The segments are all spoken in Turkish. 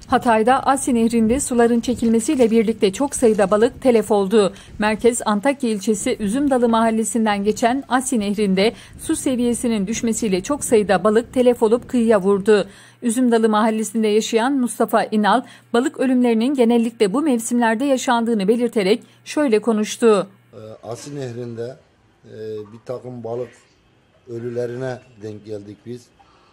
Hatay'da Asya Nehri'nde suların çekilmesiyle birlikte çok sayıda balık telef oldu. Merkez Antakya ilçesi Üzümdalı mahallesinden geçen Asya Nehri'nde su seviyesinin düşmesiyle çok sayıda balık telef olup kıyıya vurdu. Üzümdalı mahallesinde yaşayan Mustafa İnal, balık ölümlerinin genellikle bu mevsimlerde yaşandığını belirterek şöyle konuştu. Asya Nehri'nde bir takım balık ölülerine denk geldik biz.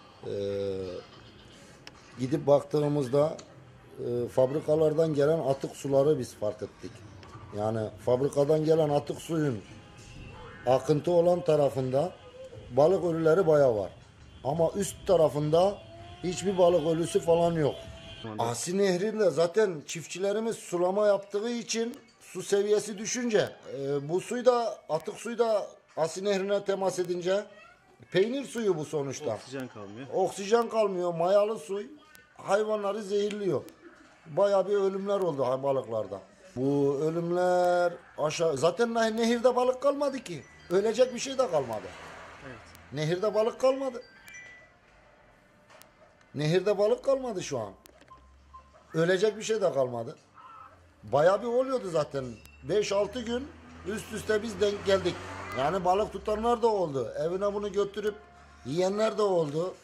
Gidip baktığımızda fabrikalardan gelen atık suları biz fark ettik. Yani fabrikadan gelen atık suyun akıntı olan tarafında balık ölüleri bayağı var. Ama üst tarafında hiçbir balık ölüsü falan yok. Asya Nehri'nde zaten çiftçilerimiz sulama yaptığı için su seviyesi düşünce bu suyu da atık suyu da Asya Nehri'ne temas edince peynir suyu bu sonuçta. Oksijen kalmıyor. Oksijen kalmıyor, mayalı su hayvanları zehirliyor. Bayağı bir ölümler oldu balıklarda. Bu ölümler aşağı zaten nehirde balık kalmadı ki. Ölecek bir şey de kalmadı. Evet. Nehirde balık kalmadı. Nehirde balık kalmadı şu an. Ölecek bir şey de kalmadı. Bayağı bir oluyordu zaten. 5-6 gün üst üste biz denk geldik. Yani balık tutanlar da oldu. Evine bunu götürüp yiyenler de oldu.